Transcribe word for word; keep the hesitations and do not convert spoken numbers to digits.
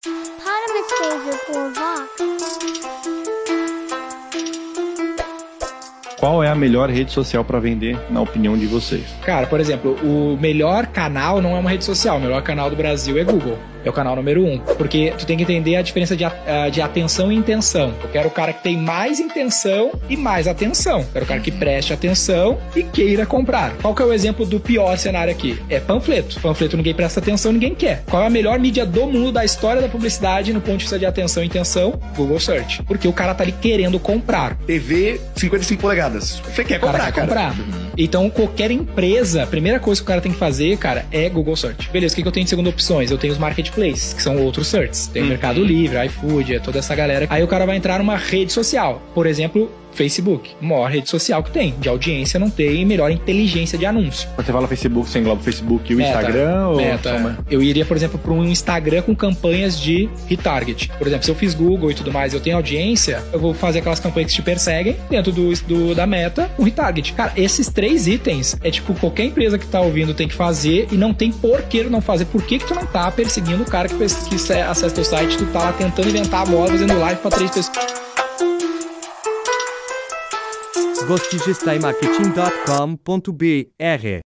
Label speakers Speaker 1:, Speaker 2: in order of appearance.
Speaker 1: Potamus Phaser for Vox.
Speaker 2: Qual é a melhor rede social para vender, na opinião de vocês?
Speaker 3: Cara, por exemplo, o melhor canal não é uma rede social. O melhor canal do Brasil é Google. É o canal número um. Porque tu tem que entender a diferença de, de atenção e intenção. Eu quero o cara que tem mais intenção e mais atenção. Eu quero o cara que preste atenção e queira comprar. Qual que é o exemplo do pior cenário aqui? É panfleto. Panfleto ninguém presta atenção, ninguém quer. Qual é a melhor mídia do mundo, da história da publicidade, no ponto de vista de atenção e intenção? Google Search. Porque o cara tá ali querendo comprar.
Speaker 4: T V cinquenta e cinco polegadas. Você quer comprar,
Speaker 3: cara? Quer
Speaker 4: cara.
Speaker 3: comprar. Então, qualquer empresa, a primeira coisa que o cara tem que fazer, cara, é Google Search. Beleza, o que, que eu tenho de segunda opções? Eu tenho os marketplaces, que são outros searches. Tem o Mercado Livre, iFood, toda essa galera. Aí o cara vai entrar numa rede social. Por exemplo, Facebook, maior rede social que tem. De audiência não tem, melhor inteligência de anúncio.
Speaker 2: Quando você fala Facebook, você engloba o Facebook e o
Speaker 3: Meta,
Speaker 2: Instagram? Ou
Speaker 3: Meta.
Speaker 2: Soma?
Speaker 3: Eu iria, por exemplo, para um Instagram com campanhas de retarget. Por exemplo, se eu fiz Google e tudo mais, eu tenho audiência, eu vou fazer aquelas campanhas que te perseguem dentro do, do, da Meta, um retarget. Cara, esses três itens é tipo, qualquer empresa que tá ouvindo tem que fazer e não tem por que não fazer. Por que que tu não tá perseguindo o cara que, que acessa teu site, tu tá lá tentando inventar a moda, fazendo live para três pessoas.
Speaker 5: gostigestai marketing ponto com ponto br